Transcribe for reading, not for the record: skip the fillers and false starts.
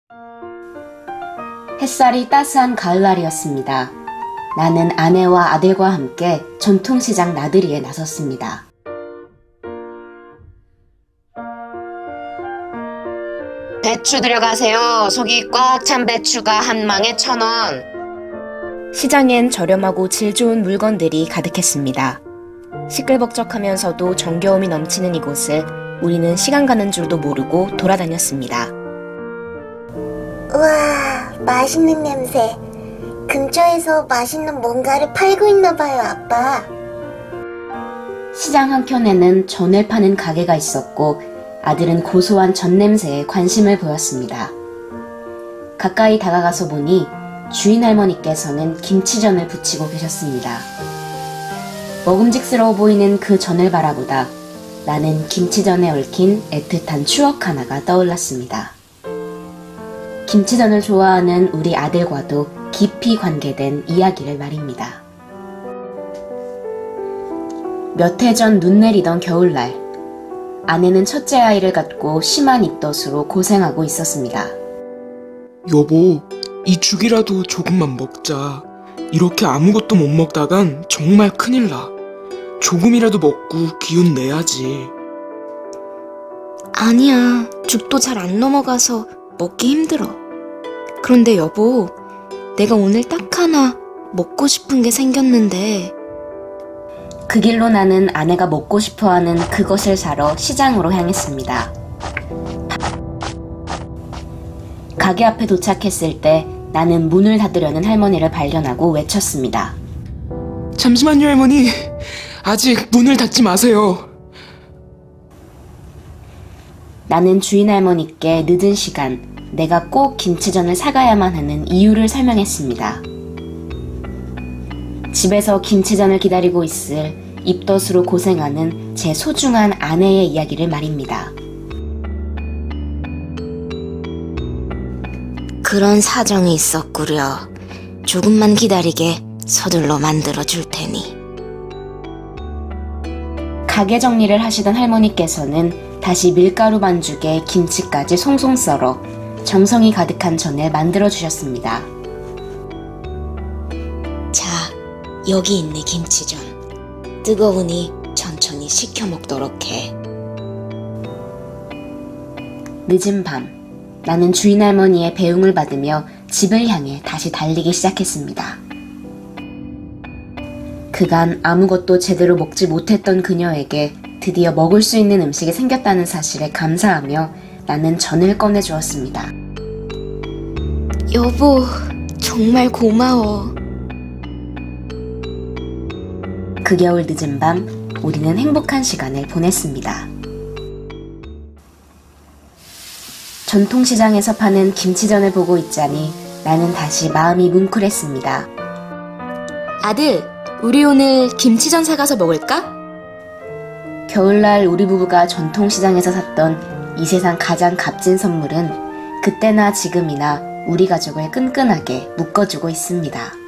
햇살이 따스한 가을날이었습니다. 나는 아내와 아들과 함께 전통시장 나들이에 나섰습니다. 배추 들여가세요. 속이 꽉 찬 배추가 한 망에 1,000원. 시장엔 저렴하고 질 좋은 물건들이 가득했습니다. 시끌벅적하면서도 정겨움이 넘치는 이곳을 우리는 시간 가는 줄도 모르고 돌아다녔습니다. 우와, 맛있는 냄새. 근처에서 맛있는 뭔가를 팔고 있나 봐요, 아빠. 시장 한켠에는 전을 파는 가게가 있었고 아들은 고소한 전 냄새에 관심을 보였습니다. 가까이 다가가서 보니 주인 할머니께서는 김치전을 부치고 계셨습니다. 먹음직스러워 보이는 그 전을 바라보다 나는 김치전에 얽힌 애틋한 추억 하나가 떠올랐습니다. 김치전을 좋아하는 우리 아들과도 깊이 관계된 이야기를 말입니다. 몇 해 전 눈 내리던 겨울날, 아내는 첫째 아이를 갖고 심한 입덧으로 고생하고 있었습니다. 여보, 이 죽이라도 조금만 먹자. 이렇게 아무것도 못 먹다간 정말 큰일 나. 조금이라도 먹고 기운 내야지. 아니야, 죽도 잘 안 넘어가서 먹기 힘들어. 그런데 여보, 내가 오늘 딱 하나 먹고 싶은 게 생겼는데. 그 길로 나는 아내가 먹고 싶어하는 그것을 사러 시장으로 향했습니다. 가게 앞에 도착했을 때 나는 문을 닫으려는 할머니를 발견하고 외쳤습니다. 잠시만요, 할머니. 아직 문을 닫지 마세요. 나는 주인 할머니께 늦은 시간 내가 꼭 김치전을 사가야만 하는 이유를 설명했습니다. 집에서 김치전을 기다리고 있을 입덧으로 고생하는 제 소중한 아내의 이야기를 말입니다. 그런 사정이 있었구려. 조금만 기다리게 서둘러 만들어 줄 테니. 가게 정리를 하시던 할머니께서는 다시 밀가루 반죽에 김치까지 송송 썰어 정성이 가득한 전을 만들어 주셨습니다. 자, 여기 있네 김치전. 뜨거우니 천천히 식혀 먹도록 해. 늦은 밤, 나는 주인 할머니의 배웅을 받으며 집을 향해 다시 달리기 시작했습니다. 그간 아무것도 제대로 먹지 못했던 그녀에게 드디어 먹을 수 있는 음식이 생겼다는 사실에 감사하며 나는 전을 꺼내주었습니다. 여보, 정말 고마워. 그 겨울 늦은 밤, 우리는 행복한 시간을 보냈습니다. 전통시장에서 파는 김치전을 보고 있자니 나는 다시 마음이 뭉클했습니다. 아들, 우리 오늘 김치전 사가서 먹을까? 겨울날 우리 부부가 전통시장에서 샀던 이 세상 가장 값진 선물은 그때나 지금이나 우리 가족을 끈끈하게 묶어주고 있습니다.